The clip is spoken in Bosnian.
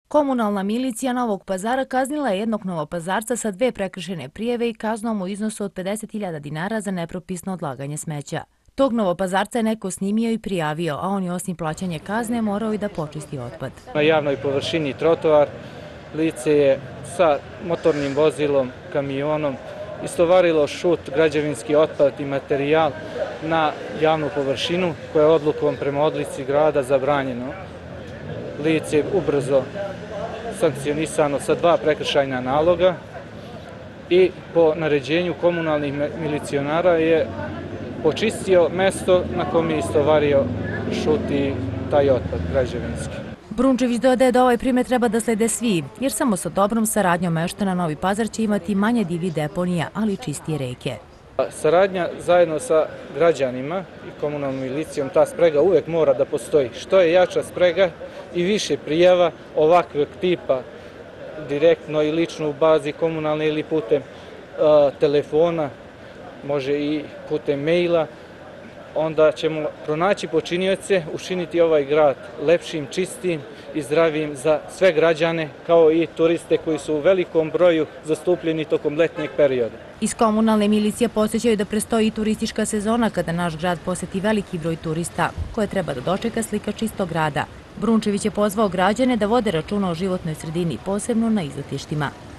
Komunalna milicija Novog Pazara kaznila je jednog Novopazarca sa 2 prekršajne prijave i kaznom u iznosu od 50.000 dinara za nepropisno odlaganje smeća. Tog Novopazarca je neko snimio i prijavio, a on je osim plaćanja kazne morao i da počisti otpad. Na javnoj površini trotoar lice je sa motornim vozilom, kamionom, istovarilo šut, građevinski otpad i materijal na javnu površinu koja je odlukom prema odluci grada zabranjeno. Lice je ubrzo sankcionisano sa 2 prekršajna naloga i po naređenju komunalnih milicionara je počistio mesto na kom je istovario šut i taj otpad građevinski. Brunčević dodaje da ovaj primjer treba da slede svi, jer samo sa dobrom saradnjom meštana Novi Pazar će imati manje divljih deponija, ali i čistije reke. Saradnja zajedno sa građanima i komunalnom milicijom, ta sprega uvek mora da postoji. Što je jača sprega i više prijava ovakvog tipa, direktno i lično u bazi komunalne ili putem telefona, može i putem maila, onda ćemo pronaći počinioce, učiniti ovaj grad lepšim, čistim i zdravijim za sve građane, kao i turiste koji su u velikom broju zastupljeni tokom letnjeg perioda. Iz komunalne milicije podsjećaju da prestoji i turistička sezona kada naš grad poseti veliki broj turista, koje treba da dočeka slika čistog grada. Brunčević je pozvao građane da vode računa o životnoj sredini, posebno na izletištima.